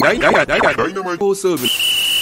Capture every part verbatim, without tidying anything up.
ダイナマイト放送部。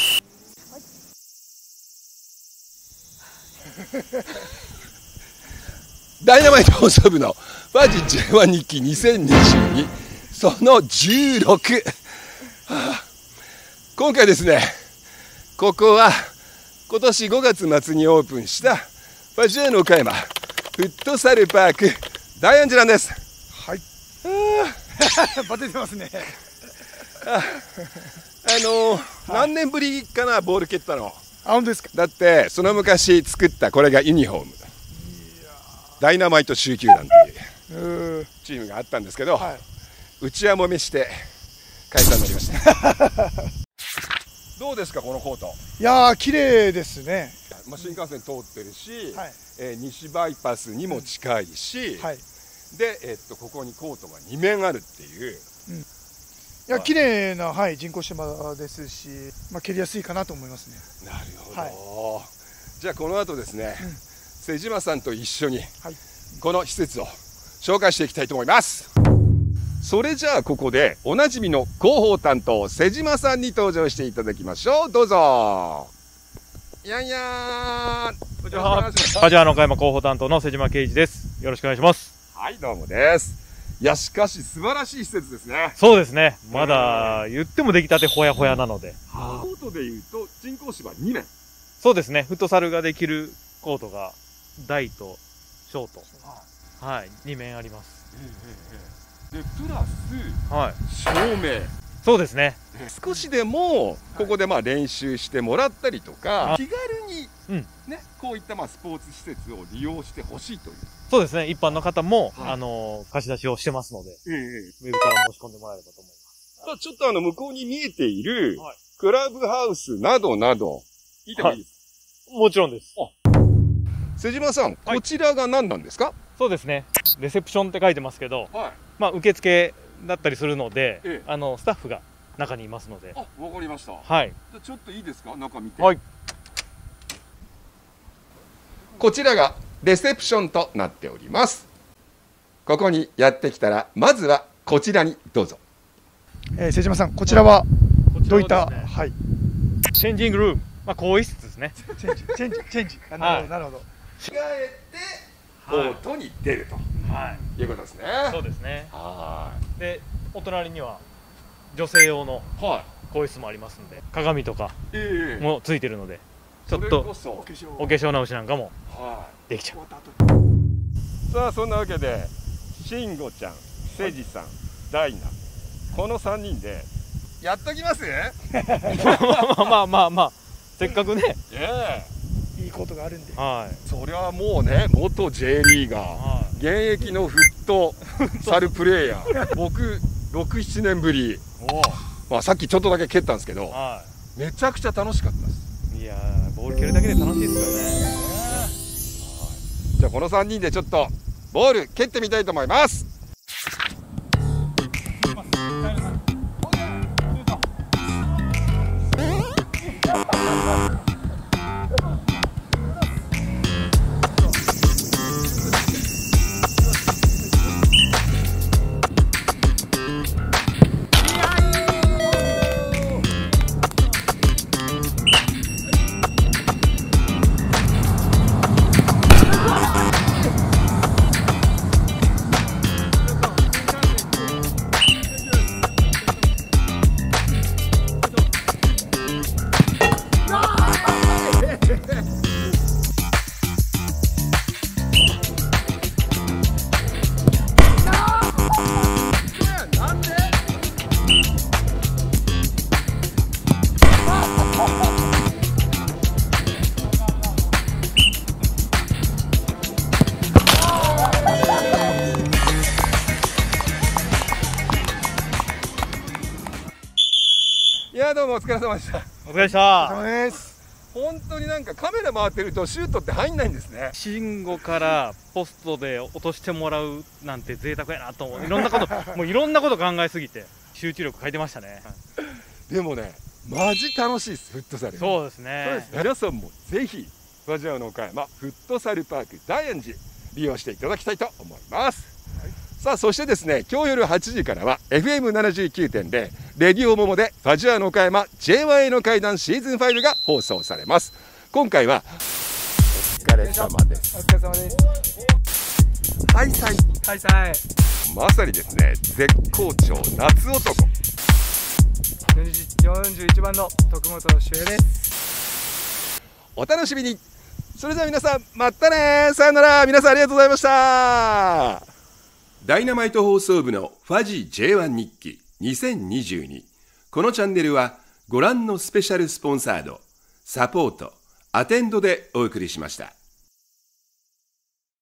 ダイナマイト放送部のファジ ジェイワン 日記にせんにじゅうにそのじゅうろく、はあ、今回ですね、ここは今年ごがつ末にオープンしたファジ ジェイワン の岡山フットサルパーク大安寺なんです。 はい。バテてますね。 あ, あのーはい、何年ぶりかなボール蹴ったの。 あ、本当ですか。 だってその昔作ったこれがユニフォーム、ダイナマイト集球団っていうチームがあったんですけど、はい、うちわもめして解散になりましたどうですかこのコート。 いやー綺麗ですね。 まあ、新幹線通ってるし、 はい、 えー、西バイパスにも近いし、 はい、 で、えー、っとここにコートがに面あるっていう、うん、いや綺麗な、はい、人工芝ですし、まあ、蹴りやすいかなと思いますね。 なるほど、 はい、 じゃあこの後ですね、うん、瀬島さんと一緒に、 はい、 この施設を紹介していきたいと思います。それじゃあここでおなじみの広報担当瀬島さんに登場していただきましょう。どうぞ。いやいやこんにちは。ファジアの岡山広報担当の瀬島圭一です。よろしくお願いします。 はい、どうもです。いやしかし素晴らしい施設ですね。 そうですね。まだ言っても出来たてほやほやなので。 コートでいうと人工芝に面。 そうですね。フットサルができるコートが大と小と、はい、に面あります。 でプラス、はい、照明。 そうですね。 少しでもここでまあ練習してもらったりとか、気軽にね、こういったまあスポーツ施設を利用してほしいという。 そうですね。一般の方も、はい、あの貸し出しをしてますので、ええ、ウェブから申し込んでもらえればと思います。 さあちょっとあの向こうに見えているクラブハウスなどなど聞いてもいいですか？ はい、もちろんです。 瀬島さん、はい、こちらが何なんですか？ そうですね。レセプションって書いてますけど、はい、まあ受付だったりするので、ええ、あのスタッフが中にいますので。 あ、わかりました。 はい。 じゃちょっといいですか、中見て。 はい。 こちらがレセプションとなっております。ここにやってきたらまずはこちらにどうぞ。 えー、瀬島さん、こちらはどういった、ね、はい。 チェンジングルーム、まあ更衣室ですね。 チェンジチェンジチェンジ。あ、なるほどなるほど。 着替えてコートに出ると、はい、いうことですね。 そうですね。 はい。 で、お隣には女性用の更衣室もありますんで、鏡とかもついてるので、ちょっとお化粧直しなんかもできちゃう。 さあそんなわけで慎吾ちゃん、せじさん、ダイナ、このさんにんでやっときます？ まあまあまあまあ、せっかくね、 いいことがあるんで、 はい、それはもうね、元 J リーガー、はい、現役のフットサルプレーヤー僕ろく、ななねんぶり、まあさっきちょっとだけ蹴ったんですけど、はい、めちゃくちゃ楽しかったです。 いやー、ボール蹴るだけで楽しいですよね。 じゃあこのさんにんでちょっとボール蹴ってみたいと思います。いやどうもお疲れ様でした。 お疲れ様です。 本当になんかカメラ回ってるとシュートって入んないんですね。 慎吾からポストで落としてもらうなんて贅沢やなと思う。いろんなこともういろんなこと考えすぎて集中力欠いてましたね。 でもね、マジ楽しいです、フットサル。 そうですね。 そうです。皆さんもぜひファジアの岡山フットサルパーク大安寺利用していただきたいと思います。はい、 さあそしてですね、今日夜はちじからは エフエムななじゅうきゅうてんゼロ レディオモモでファジアーノ岡山 ジェイワンエー の怪談シーズンファイブが放送されます。今回はお疲れ様です。 お疲れ様です。 はいさいはいさい。 まさにですね、絶好調夏男よんじゅういちばんの徳本修平です。 お楽しみに。それでは皆さんまたね、さよなら。皆さんありがとうございました。ダイナマイト放送部のファジ ジェイワン 日記にせんにじゅうに。このチャンネルはご覧のスペシャルスポンサード、サポート、アテンドでお送りしました。